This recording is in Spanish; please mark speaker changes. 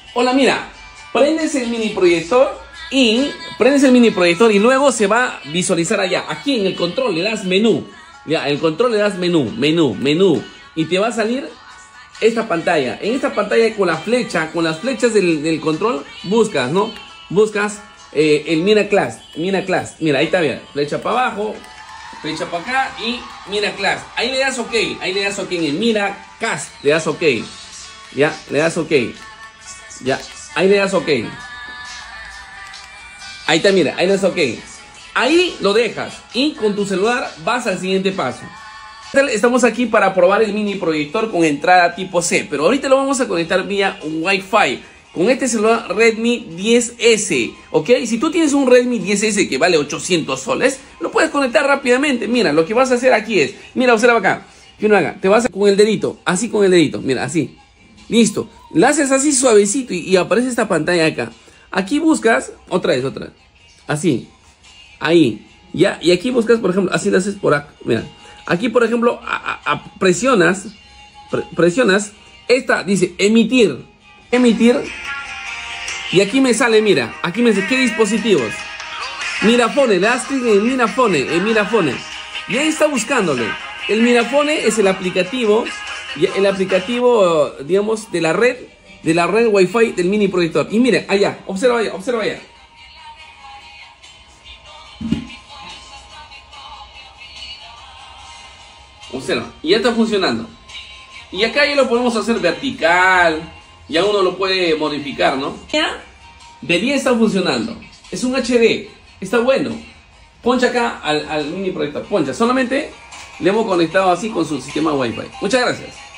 Speaker 1: Hola, mira, prendes el mini proyector y luego se va a visualizar allá. Aquí en el control le das menú. Ya, el control le das menú y te va a salir esta pantalla. En esta pantalla con las flechas del control buscas, ¿no? Buscas el Mina Class. Mira, ahí está bien. Flecha para abajo, flecha para acá y Mina Class. Ahí le das OK. En el Mina Class le das OK. Ya, le das OK. Ya, ahí le das OK. Ahí está, mira, ahí le das OK. Ahí lo dejas y con tu celular vas al siguiente paso. Estamos aquí para probar el mini proyector con entrada tipo C, pero ahorita lo vamos a conectar vía un Wi-Fi con este celular Redmi 10S, ¿ok? Si tú tienes un Redmi 10S que vale 800 soles, lo puedes conectar rápidamente. Mira, lo que vas a hacer aquí es, mira, observa acá, que uno haga, te vas con el dedito, así con el dedito, mira, así, listo, lo haces así suavecito y aparece esta pantalla acá. Aquí buscas, otra vez, así, ahí, ya, y aquí buscas, por ejemplo, así lo haces por acá, mira. Aquí, por ejemplo, presionas esta, dice emitir, y aquí me sale, mira, aquí me dice, ¿qué dispositivos? Mirafone, le das clic en Mirafone, y ahí está buscándole. El Mirafone es el aplicativo, digamos, de la red Wi-Fi del mini proyector. Y mira, allá, observa allá. Observa, y ya está funcionando. Y acá ya lo podemos hacer vertical. Ya uno lo puede modificar, ¿no? Ya de 10 está funcionando. Es un HD, está bueno. Poncha acá al mini proyector. Poncha, solamente le hemos conectado así con su sistema Wi-Fi. Muchas gracias.